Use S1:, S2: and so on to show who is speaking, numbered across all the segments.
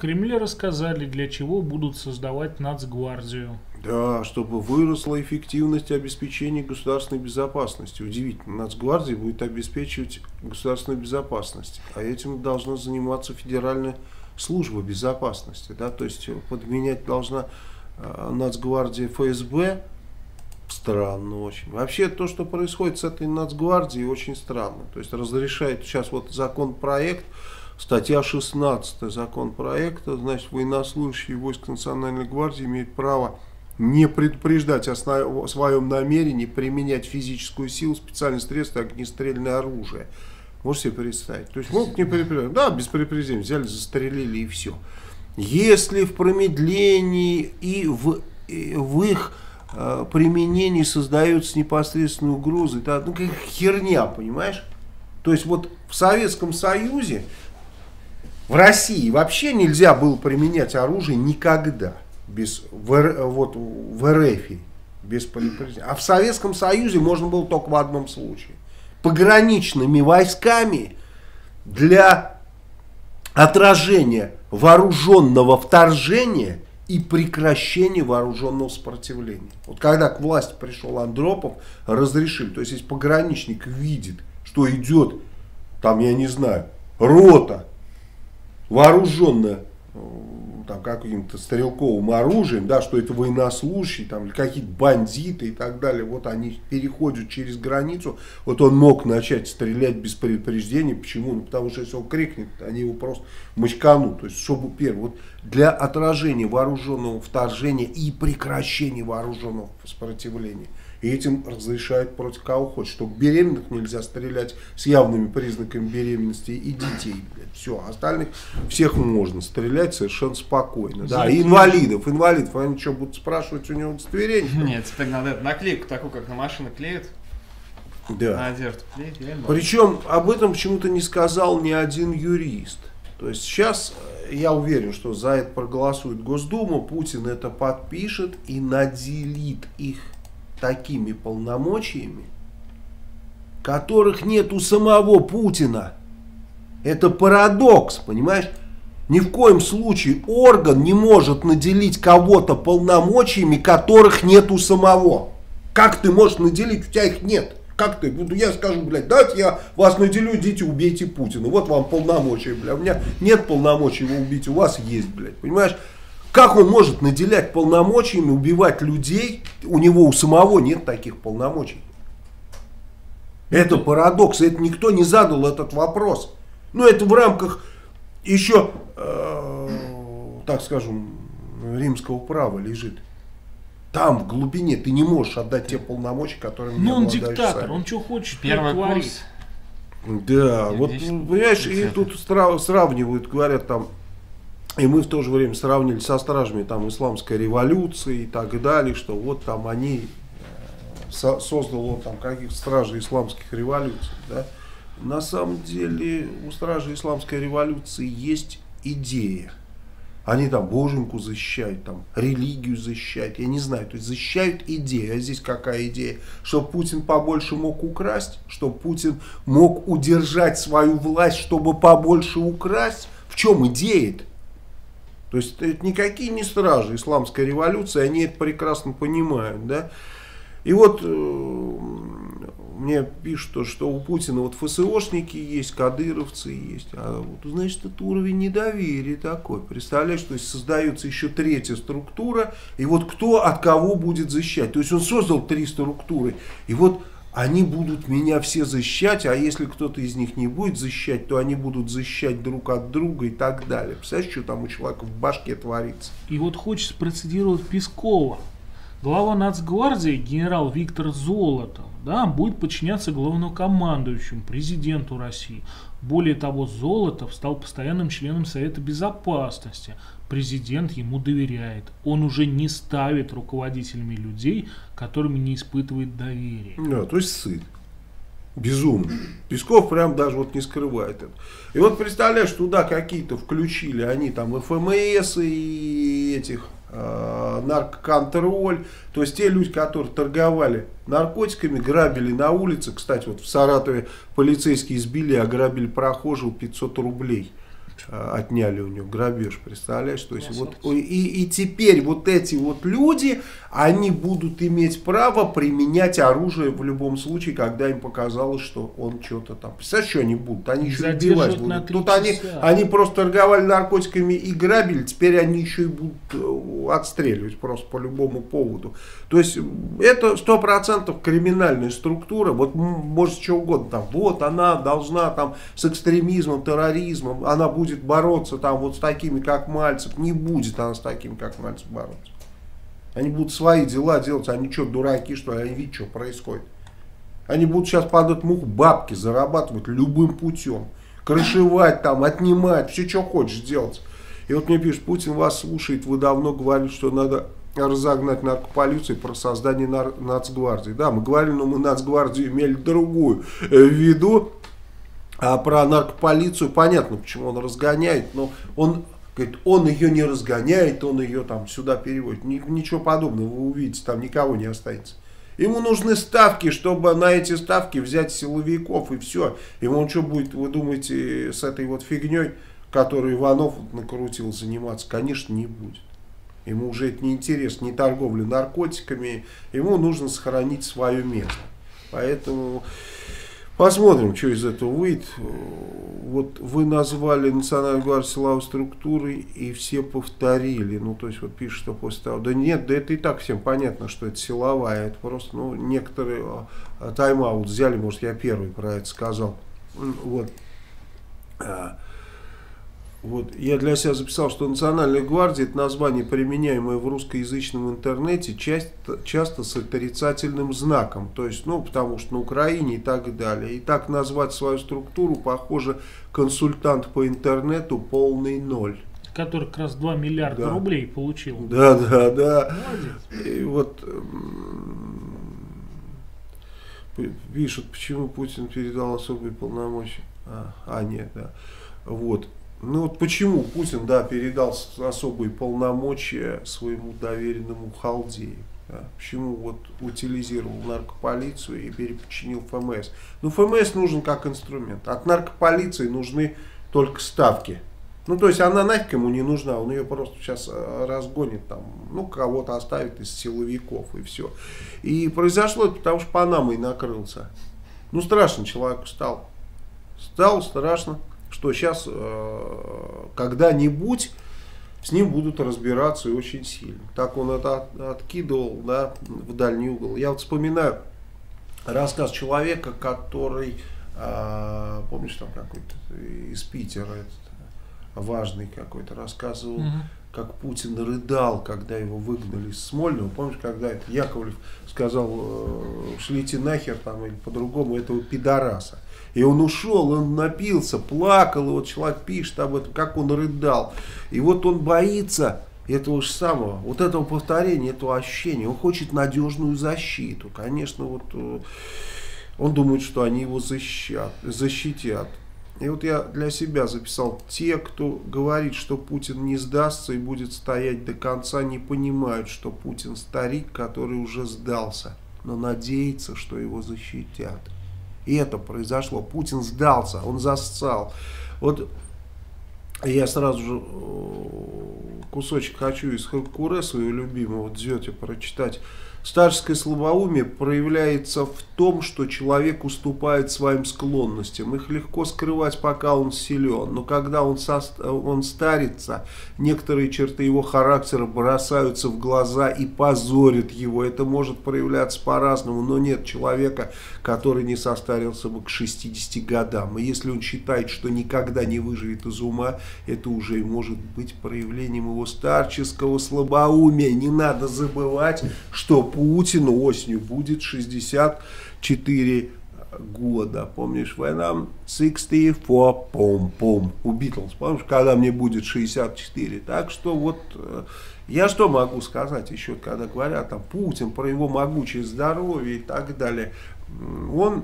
S1: Кремле рассказали, для чего будут создавать Нацгвардию.
S2: Да, чтобы выросла эффективность обеспечения государственной безопасности. Удивительно, Нацгвардия будет обеспечивать государственную безопасность, а этим должна заниматься Федеральная служба безопасности. Да? То есть подменять должна Нацгвардия ФСБ. Странно очень. Вообще то, что происходит с этой Нацгвардией, очень странно. То есть разрешает сейчас вот законопроект, статья 16 законопроекта, значит, военнослужащие войск Национальной гвардии имеют право не предупреждать о своем намерении применять физическую силу, специальные средства, огнестрельное оружие. Можете себе представить? То есть могут не предупреждать. Да, без предупреждения взяли, застрелили и все. Если в промедлении и в их применении создается непосредственная угроза, это ну, как херня, понимаешь? То есть вот в Советском Союзе, в России вообще нельзя было применять оружие никогда. Вот в РФ без предупреждения. А в Советском Союзе можно было только в одном случае. Пограничными войсками для отражения вооруженного вторжения и прекращения вооруженного сопротивления. Вот когда к власти пришел Андропов, разрешили. То есть если пограничник видит, что идет, там я не знаю, рота вооруженная там каким-то стрелковым оружием, да, что это военнослужащие, там, или какие-то бандиты и так далее, вот они переходят через границу, вот он мог начать стрелять без предупреждения. Почему? Ну, потому что если он крикнет, они его просто мочканут. То есть, чтобы первое, вот для отражения вооруженного вторжения и прекращения вооруженного сопротивления. И этим разрешают против кого хочешь. Чтобы беременных нельзя стрелять с явными признаками беременности и детей. Блядь. Все, остальных всех можно стрелять совершенно спокойно. Да. И инвалидов, они что, будут спрашивать у него удостоверение?
S3: Нет, теперь надо наклейку такую, как на машины клеят.
S2: Да.
S3: На одежду клеят.
S2: Причем об этом почему-то не сказал ни один юрист. То есть сейчас я уверен, что за это проголосует Госдума, Путин это подпишет и наделит их такими полномочиями, которых нет у самого Путина. Это парадокс, понимаешь? Ни в коем случае орган не может наделить кого-то полномочиями, которых нет у самого. Как ты можешь наделить? У тебя их нет. Как ты? Я скажу, блядь, давайте я вас наделю, идите убейте Путина. Вот вам полномочия, блядь. У меня нет полномочий его убить, у вас есть, блядь. Понимаешь? Как он может наделять полномочиями, убивать людей? У него у самого нет таких полномочий. Это парадокс. Это никто не задал этот вопрос. Но это в рамках еще, так скажем, римского права лежит. Там в глубине ты не можешь отдать те полномочия, которые мне
S1: он диктатор, сами. Он что хочет,
S3: первый курс.
S2: Да, вот понимаешь, и тут сравнивают, говорят там. И мы в то же время сравнили со стражами там исламской революции и так далее, что вот там они создал он там каких-то стражей исламских революций. Да? На самом деле у стражей исламской революции есть идея. Они там боженьку защищают, там религию защищают, я не знаю, то есть защищают идею. А здесь какая идея? Чтобы Путин побольше мог украсть, чтобы Путин мог удержать свою власть, чтобы побольше украсть. В чем идея-то? То есть это никакие не стражи исламской революции, они это прекрасно понимают, да. И вот мне пишут, что у Путина вот ФСОшники есть, кадыровцы есть, а вот, значит, это уровень недоверия такой. Представляешь, то есть создается еще третья структура, и вот кто от кого будет защищать. То есть он создал три структуры, и вот они будут меня все защищать, а если кто-то из них не будет защищать, то они будут защищать друг от друга и так далее. Представляешь, что там у человека в башке творится?
S1: И вот хочется процитировать Пескова. Глава Нацгвардии генерал Виктор Золотов, да, будет подчиняться главнокомандующему, президенту России. Более того, Золотов стал постоянным членом Совета Безопасности. Президент ему доверяет. Он уже не ставит руководителями людей, которыми не испытывает доверия.
S2: Да, то есть сыт. Безумно. Песков прям даже вот не скрывает это. И вот представляешь, туда какие-то включили, они там ФМС и этих наркоконтроль. То есть те люди, которые торговали наркотиками, грабили на улице. Кстати, вот в Саратове полицейские избили, ограбили прохожего 500 рублей. отняли у него, грабеж, представляешь? То есть вот, и теперь вот эти вот люди, они будут иметь право применять оружие в любом случае, когда им показалось, что он что-то там. Представляешь, что они будут? Они еще убивать будут. Тут они просто торговали наркотиками и грабили, теперь они еще и будут отстреливать просто по любому поводу. То есть это 100% криминальная структура, вот может что угодно, там, вот она должна там с экстремизмом, терроризмом, она будет бороться там вот с такими, как Мальцев. Не будет она с такими, как Мальцев, бороться. Они будут свои дела делать, они что, дураки, что ли, они видят, что происходит. Они будут сейчас под эту муху бабки зарабатывать любым путем. Крышевать там, отнимать, все, что хочешь делать. И вот мне пишут, Путин вас слушает, вы давно говорили, что надо разогнать наркополицию про создание нацгвардии. Да, мы говорили, но мы нацгвардию имели другую в виду. А про наркополицию понятно, почему он разгоняет, но он говорит, он ее не разгоняет, он ее там сюда переводит. Ничего подобного, вы увидите, там никого не останется. Ему нужны ставки, чтобы на эти ставки взять силовиков и все. Ему что будет, вы думаете, с этой вот фигней, которую Иванов накрутил, заниматься? Конечно, не будет. Ему уже это не интересно, не торговля наркотиками. Ему нужно сохранить свое место. Поэтому посмотрим, что из этого выйдет. Вот вы назвали Национальную гвардию силовой структурой и все повторили. Ну, то есть, вот пишут, что после того. Да нет, да это и так всем понятно, что это силовая. Это просто, ну, некоторые тайм-аут взяли, может, я первый про это сказал. Вот. Вот, я для себя записал, что Национальная гвардия — это название, применяемое в русскоязычном интернете, часто с отрицательным знаком. То есть, ну, потому что на Украине и так далее. И так назвать свою структуру, похоже, консультант по интернету полный ноль.
S1: Который как раз 2 миллиарда рублей получил.
S2: Да. Молодец. И вот пишут, почему Путин передал особые полномочия. Нет, да. Вот. Ну вот почему Путин, да, передал особые полномочия своему доверенному Халдею. Да? Почему вот утилизировал наркополицию и переподчинил ФМС. Ну, ФМС нужен как инструмент. От наркополиции нужны только ставки. Ну, то есть она нафиг ему не нужна. Он ее просто сейчас разгонит там. Ну, кого-то оставит из силовиков и все. И произошло это потому, что Панамой накрылся. Ну, страшно человеку стало. Стало страшно, что сейчас когда-нибудь с ним будут разбираться и очень сильно. Так он это откидывал, да, в дальний угол. Я вот вспоминаю рассказ человека, который, помнишь, там какой-то из Питера, этот, важный какой-то, рассказывал, как Путин рыдал, когда его выгнали из Смольного. Помнишь, когда это Яковлев сказал, шлите нахер там, или по-другому, этого пидораса. И он ушел, он напился, плакал, и вот человек пишет об этом, как он рыдал. И вот он боится этого же самого, вот этого повторения, этого ощущения. Он хочет надежную защиту. Конечно, вот он думает, что они его защитят. И вот я для себя записал, те, кто говорит, что Путин не сдастся и будет стоять до конца, не понимают, что Путин старик, который уже сдался, но надеется, что его защитят. И это произошло. Путин сдался, он зассал. Вот я сразу же кусочек хочу из Хыркуре, своего любимого Дзёте, прочитать. Старческое слабоумие проявляется в том, что человек уступает своим склонностям. Их легко скрывать, пока он силен. Но когда он старится, некоторые черты его характера бросаются в глаза и позорят его. Это может проявляться по-разному, но нет человека, который не состарился бы к 60 годам. И если он считает, что никогда не выживет из ума, это уже и может быть проявлением его старческого слабоумия. Не надо забывать, что Путину осенью будет 64 года. Помнишь, when I'm 64, пом-пом. У Битлз, помнишь, когда мне будет 64. Так что вот я что могу сказать еще, когда говорят там Путин, про его могучее здоровье и так далее. Он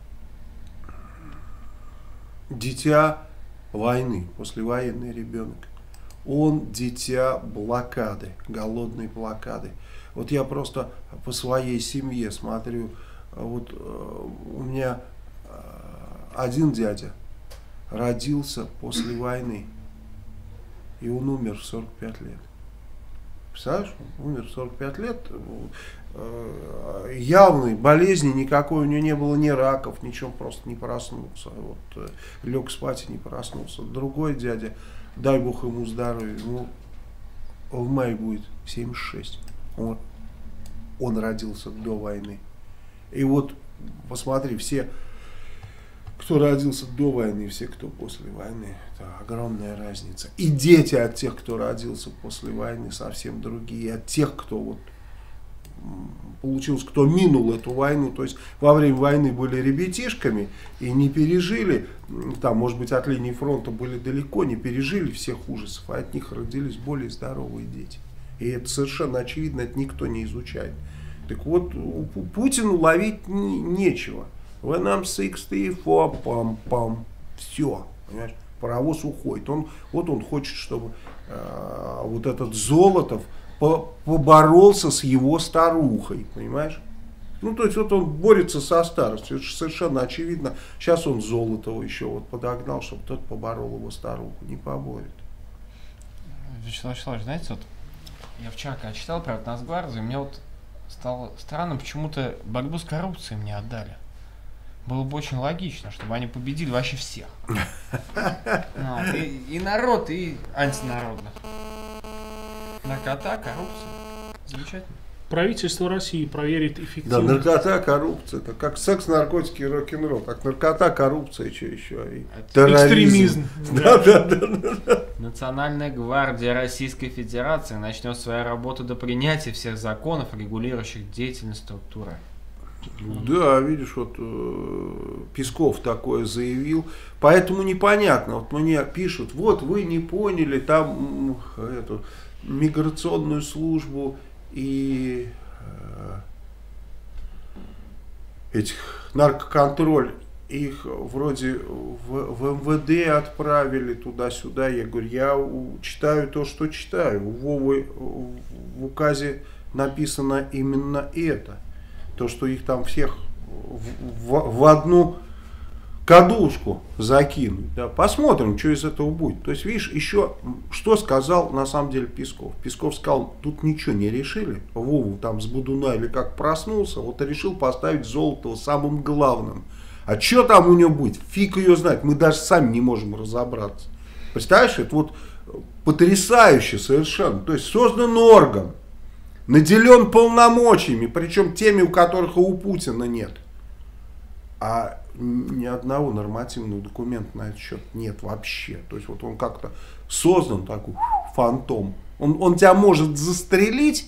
S2: дитя войны, послевоенный ребенок. Он дитя блокады, голодной блокады. Вот я просто по своей семье смотрю, вот у меня один дядя родился после войны, и он умер в 45 лет. Представляешь, он умер в 45 лет, явной болезни никакой у него не было, ни раков, ничего, просто не проснулся. Вот, лег спать и не проснулся. Другой дядя, дай бог ему здоровья, ему в мае будет 76. Он родился до войны. И вот, посмотри, все, кто родился до войны, все, кто после войны, это огромная разница. И дети от тех, кто родился после войны, совсем другие. От тех, кто вот получилось, кто минул эту войну, то есть во время войны были ребятишками и не пережили, там, может быть, от линии фронта были далеко, не пережили всех ужасов, а от них родились более здоровые дети. И это совершенно очевидно, это никто не изучает. Так вот, Путину ловить нечего. When I'm 64, пам-пам, все, понимаешь, паровоз уходит. Он хочет, чтобы вот этот Золотов поборолся с его старухой, понимаешь? Ну, то есть, вот он борется со старостью, это совершенно очевидно. Сейчас он Золотова еще вот подогнал, чтобы тот поборол его старуху, не поборет.
S3: Вячеслав Вячеславович, знаете, вот я вчера, когда читал про Нацгвардию, мне вот стало странно, почему-то борьбу с коррупцией мне отдали. Было бы очень логично, чтобы они победили вообще всех. И народ, и антинародных. Наркота, коррупция. Замечательно.
S1: Правительство России проверит
S2: Да,
S1: эффективность.
S2: наркота, коррупция. Это как секс, наркотики и рок-н-ролл. Так наркота, коррупция, что еще? И терроризм.
S1: Экстремизм.
S2: Да.
S3: Национальная гвардия Российской Федерации начнет свою работу до принятия всех законов, регулирующих деятельность структуры.
S2: Да, видишь, вот Песков такое заявил. Поэтому непонятно. Вот мне пишут, вот вы не поняли, там эту миграционную службу и этих наркоконтроль, их вроде в МВД отправили туда-сюда. Я говорю, я читаю то, что читаю. У Вовы в указе написано именно это. То, что их там всех в одну кадушку закинуть. Да. Посмотрим, что из этого будет. То есть, видишь, еще что сказал на самом деле Песков. Песков сказал, тут ничего не решили. Вову там с Будуна или как проснулся, вот решил поставить Золотого самым главным. А что там у него будет? Фиг ее знает. Мы даже сами не можем разобраться. Представляешь, это вот потрясающе совершенно. То есть, создан орган, наделен полномочиями, причем теми, у которых и у Путина нет. А ни одного нормативного документа на этот счет нет вообще. То есть вот он как-то создан такой фантом. Он тебя может застрелить,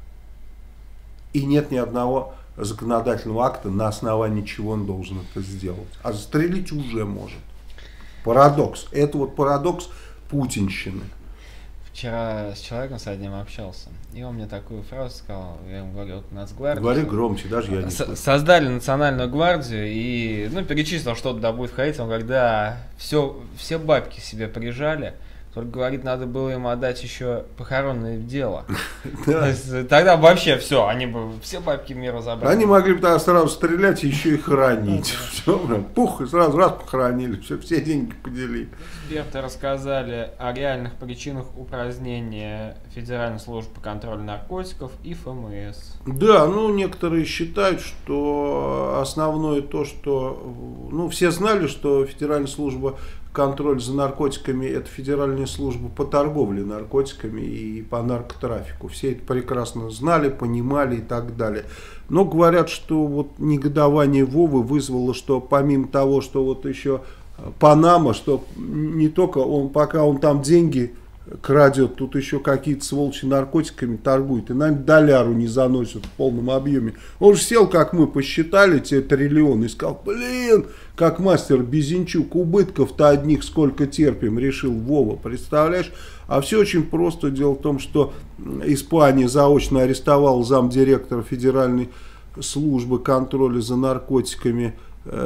S2: и нет ни одного законодательного акта, на основании чего он должен это сделать. А застрелить уже может. Парадокс. Это вот парадокс путинщины.
S3: Вчера с человеком с одним общался, и он мне такую фразу сказал, я ему говорю, вот Нацгвардия...
S2: Говори громче, даже я не слышу.
S3: Создали национальную гвардию и, перечислил, что туда будет входить, он говорит, да, все бабки себе прижали, только, говорит, надо было им отдать еще похоронное дело. Тогда вообще все, они бы все бабки мира забрали.
S2: Они могли бы тогда сразу стрелять и еще и хоронить. Пух, и сразу раз похоронили, все деньги поделили.
S3: Эксперты рассказали о реальных причинах упразднения Федеральной службы по контролю наркотиков и ФМС.
S2: Да, некоторые считают, что основное то, что... все знали, что Федеральная служба контроль за наркотиками — это Федеральная служба по торговле наркотиками и по наркотрафику. Все это прекрасно знали, понимали и так далее. Но говорят, что вот негодование Вовы вызвало, что помимо того, что вот еще Панама, что не только он, пока он там деньги крадет, тут еще какие-то сволочи наркотиками торгуют, и нам доляру не заносят в полном объеме. Он же сел, как мы посчитали, те триллионы, и сказал, как мастер Безенчук, убытков-то одних сколько терпим, решил Вова, представляешь? А все очень просто. Дело в том, что Испания заочно арестовала замдиректора Федеральной службы контроля за наркотиками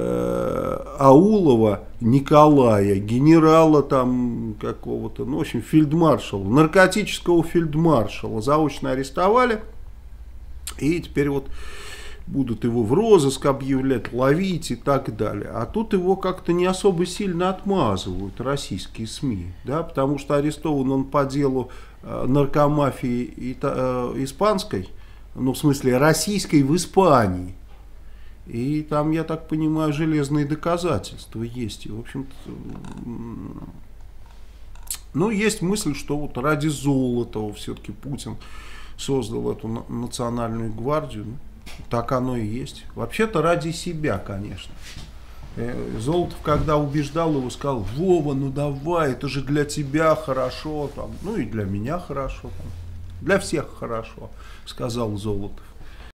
S2: Аулова Николая, генерала там какого-то, в общем, фельдмаршала, наркотического фельдмаршала заочно арестовали. И теперь вот будут его в розыск объявлять, ловить и так далее. А тут его как-то не особо сильно отмазывают российские СМИ, да, потому что арестован он по делу наркомафии испанской, ну, в смысле, российской в Испании. И там, я так понимаю, железные доказательства есть. И, в общем-то, ну, есть мысль, что вот ради Золотова все-таки Путин создал эту национальную гвардию. Ну, так оно и есть. Вообще-то ради себя, конечно. Золотов, когда убеждал его, сказал: Вова, ну давай, это же для тебя хорошо, там, ну и для меня хорошо, там, для всех хорошо, сказал Золотов.